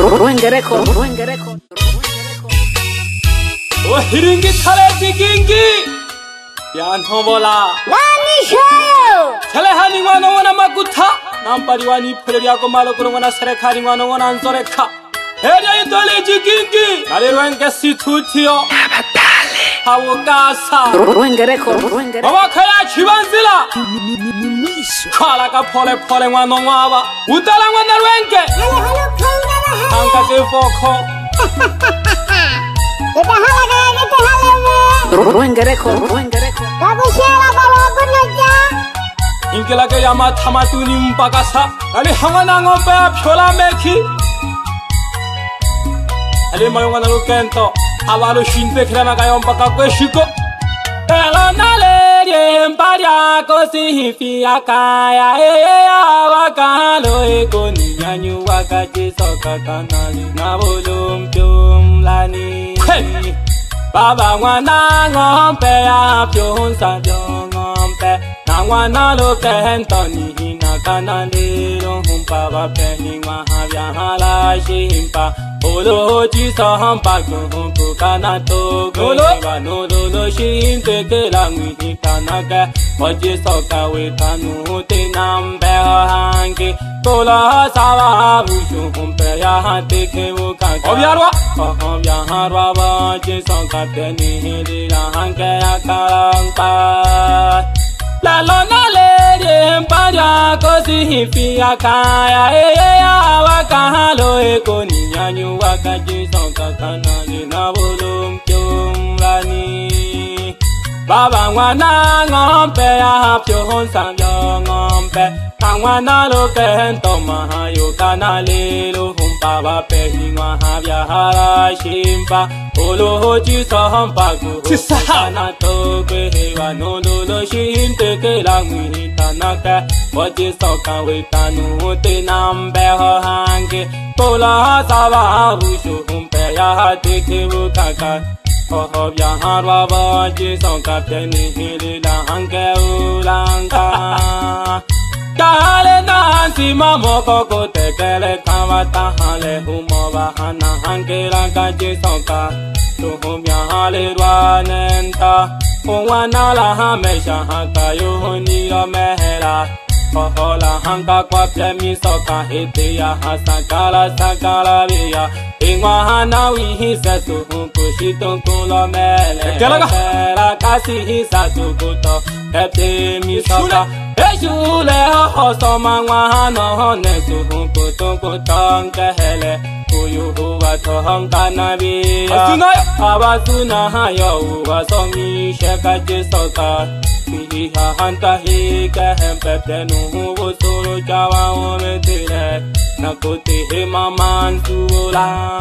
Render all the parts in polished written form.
Hiringi thale tikingi yan hobola Nani shayo thale hani ngwana wana magutha nampari wani phele ya ko malo ko ngwana sere khari ngwana wana ansore kha heria itole tikingi ale rwenge situthio abatale hawo kasa baba khaya chibanzila khala ka phole phole ngwana ngwaba utala ngwana rwenge Halo kauna na anka ke fokho Kita hala kaya kita hala me Babu shela balo kunaja Inkela ke yama thamatuni mpakasa ali hangana ngombe phyola mekhi ali mayonga na lukento abalo shinte khilana ka yompaka kweshiko ela nale mparia ko sifi akaya awakalo ekoni nyanyu wakaje sokakanali na bolumpium lani Baba ngwana ngompe ya pyonsa ngompe na ngwana lo kentoni hina kanale lo humpa ba peni ngwa habya hala shimpa olo ji sampa ko kana to go ba no lo shinte ke la ngwi kana ka oji soka we tanu te nambe hange tola sawa bu humpe ya hate ke wo ka obyarwa obyarwa ba ji soka teni la hange akalampa La lona le mparia kosi fia kaya wakahalo ekoni nyanyu wakaji sonka kanali na volum rani Baba ngwana ngompe ya pyonsa ngompe ngwana lo kento mahayo kanale lo humpa ba pehi ngwa habya hala shimpa olo ji sampa ko sana to ke wa no lo shinte ke la ngwi tanaka oji soka we tanu te nambe ho hange tola sawa bu shu humpe ya te ke bu kaka ho bya harwa ba ji soka teni hili la hange ulanga Kale nansi mamo koko tekele kamata hale humo bahana hangela kaji sonka tuhumya hale rwanenta Uwana la hamesha haka yuhuni lo mehela Hohola hanka kwa pemi soka hiti ya hasakala sakala via Ingwa hana wihisa tuhunku shitunku lo mele Kela kasi hisa tukuto Hepti mi soka Eshule ho soma ngwahano hone tuhunku tunku tonke hele Uyuhu wa tohonka nabiya Abasuna hayo uwa somi sheka jisoka Miha hanta hika hempepe nuhu usuru jawa umetile Nakuti hima mansula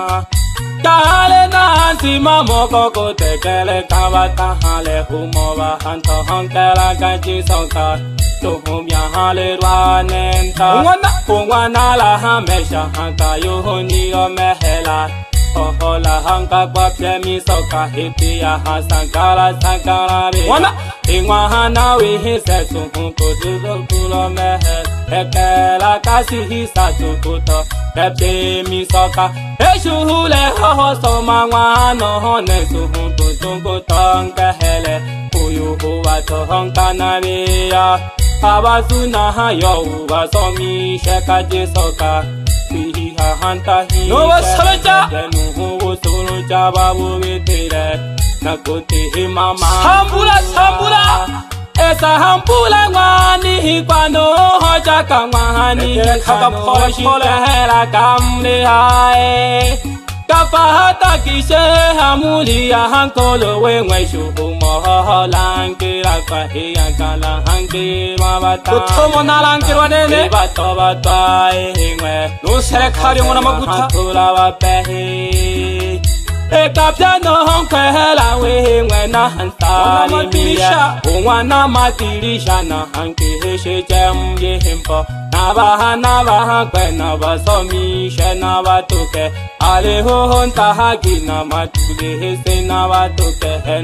Kale nansi mamo koko tekele kawata hale humo wa hanto honkela kaji sonka Tuhum ya hale rwanenta Ungwana la hamesha hanka yuhuni o mehela Hohola hanka kwa pemi soka hiti ya hasakala biya Ingwa hana wihise tuhunku tuzukulo mehel Hekela kasi hisa tukuto Hepti mi soka Eshuhule hoho soma ngwano hone tuhunku tunku tonke hele Uyuhu wa tohonka nabiya Abasuna hayo uwa somi sheka jisoka Fiha hanta hi no wasalaja Nuhu usuru jababu vitire Nakuti himama Sambula Esa hambula ngwani hikwano hoja kamwani Kaka pole hela kamli hae Kapahata kishe hamuli ya hankolo wengwe shuhu moho lankira kahia kala hankirwa bata Utomo na lankirwa nene Bato bata ehingwe Nusere kari mwana maguta Hatula wapehi Eka piano honke hela wehingwe na hantari miya Ungwana matirisha na hanki heshe jemye himpo Nabaha kwe nabasomi she nabatuke Aleho honta haki na matule hese nabatuke He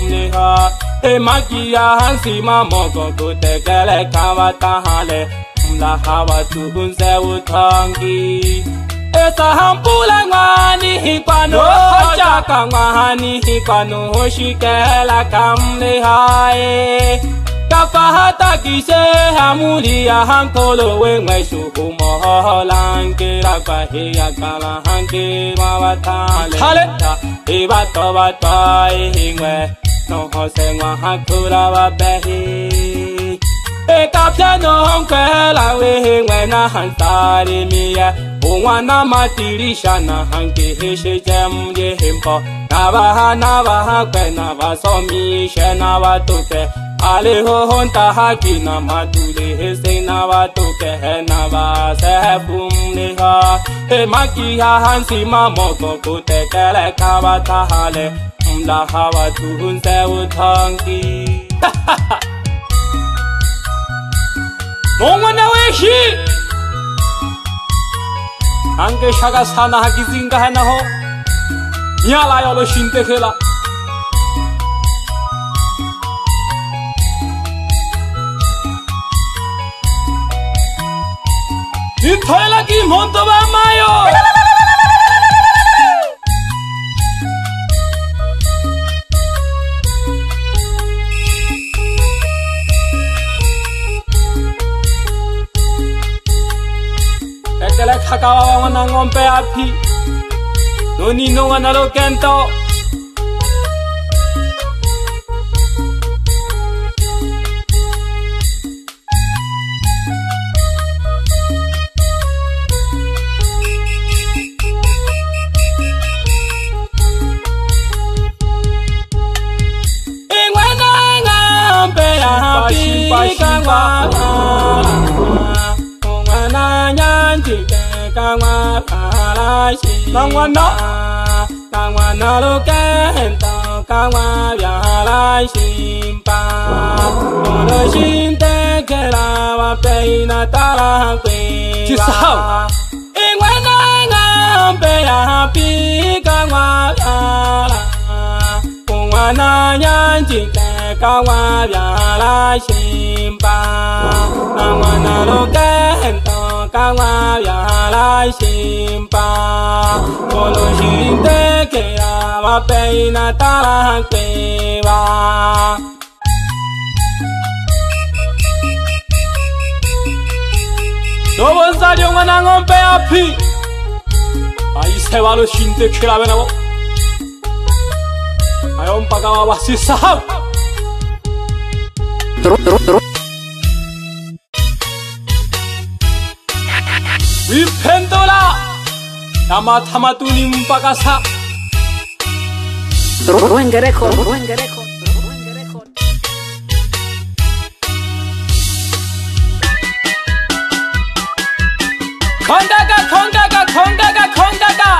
nabasehefumliha He makia hansi mamoko kutekele kawata hale mla hawa tuhunze utangi esa hampula ngani hikwano chaka ngani hikwano shikela kamle hae kafahata kise hamulia hankolo wengwe shukumo lanke rakwahiya kala hanke mawatale eba toba toy hingwe no hosengwa hakura wabehi ekapya no kwela wengwe na hantari miya ungwana matirisha na hanke hishe jemje himpo nabaha kwena vasomi shena watuke Aleho honta haki na matule hese na watuke he na vase pumleha he maki ha hansi mamoko kutekele kabata hale mla hawa tuhunze utangi Mongwana weshi Ange shaga sana haki zinga he na ho Nyala yolo shinte khela Itoela ki monto ba mayo Ekele khakawa wana ngompe api Noni no wana lo kento Kangwana lokento kangwa vyala shimpa Olo shinte kela wapeina tala kwela Ingwena ngampe ya pi kangwa vyala Kungwana nyanjike kangwa vyala shimpa Kangwana lokento kangwa vyala shimpa Olo shinte kela wapeina tala kwela Dobo nzali ngwana ngompe api Aise walo shinte kela benabo Ayo mpaka wabasi sahab Wipendola Tama tama tuni mpaka sa Ruenge record Kongaga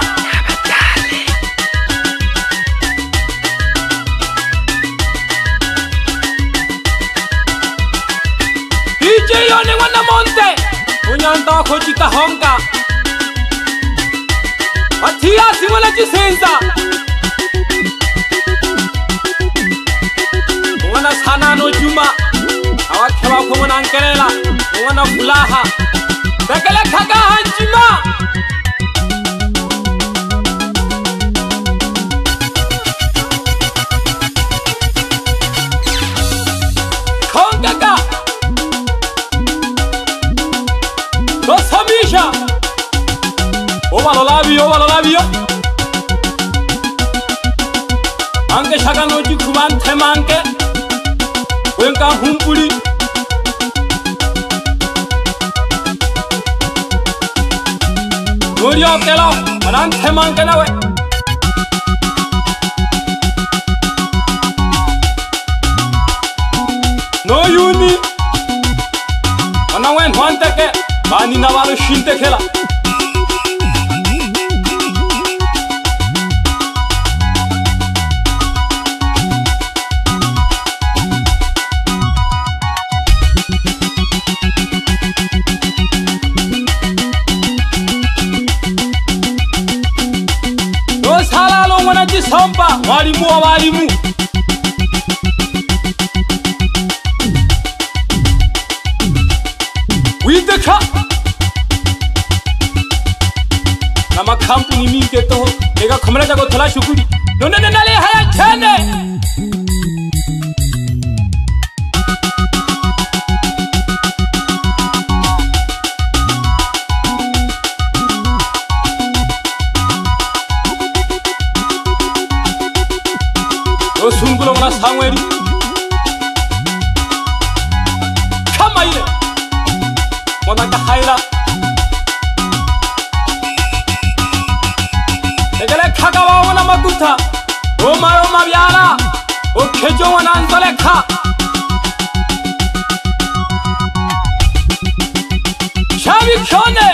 DJ yone wana monte Unyanda kojita honga Atia simula jisenza Wana sana no juma Awakewa kumuna nkelela Wana fulaha Tekele kaka hanjima Kongaga Dosamisha Oba lo labio Ange shaga no jikuban temanke Wenka humpuli Nurio kelo Aran temanke nawe No yuni Anawen huanteke Bani nawalo shinte kela Sompa walimu wa walimu With the kampuni mingi to ega khomela jago thola shukuri none nale haya chene o sungulo na sangweri kama ile mona ka haila egele khagawa ona makuta o mayo mabyala o khejo wana nzole kha shabi khone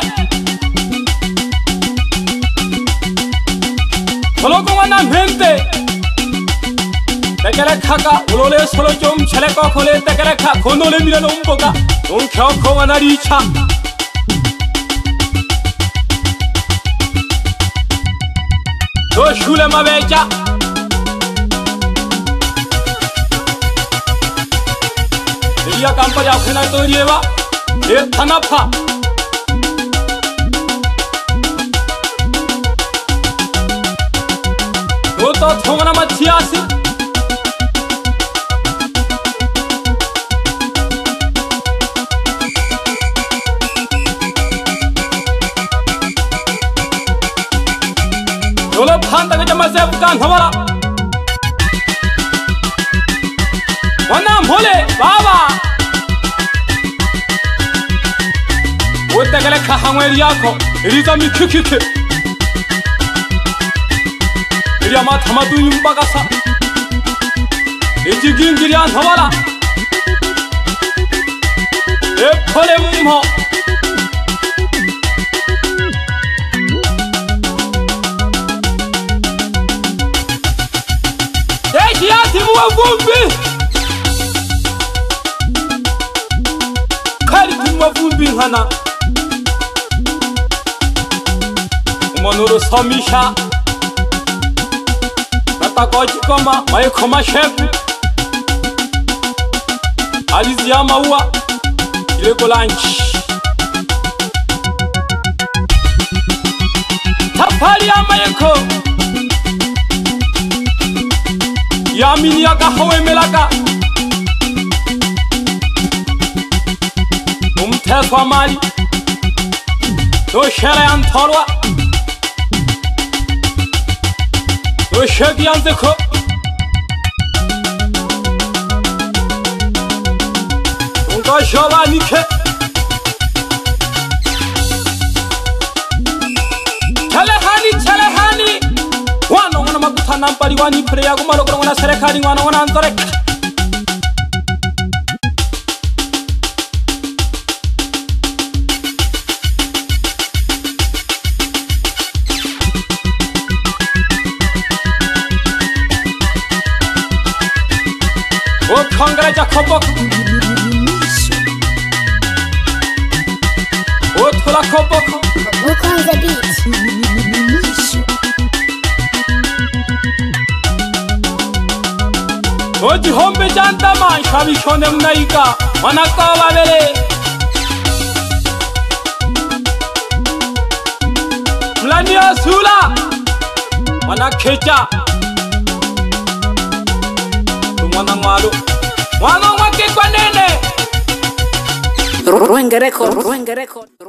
koloko wana mente tekele khaka ulole solo jom chele ko khole tekele kha khonole milano umboka un khyo kho wana richa do shule mabeja Elia kampa ja khena to rieba e thana pha do to thongna ma chiasi Dolo phanta ke jama se kan hawara wana mole baba wote kale khangweli yakho iriza mikhikike iriya ma thamatu imbakasa ejigingirian hawara e phole mumho Vumbi Kali tumwa vumbi hana Umanuro somisha Kata koji koma Mae koma shepu Alizi ya maua Ile kolanchi Tapali ya maeko Yamini ya kahawe melaka Umteswa mali Do shere antolwa Do shegi anzeko Unga shoba nike Chalehani Wano wana makuta nampali wani preya gumalo kuna wana serekani wano wana anzoreka O kongreja kobok O tula kobok Look on the beat. Oji hombe janta man shabi shone mnaika manaka wabele Mlani asula manakecha Tumwana ngwalo Mwana mwake kwa nene Ruenge record.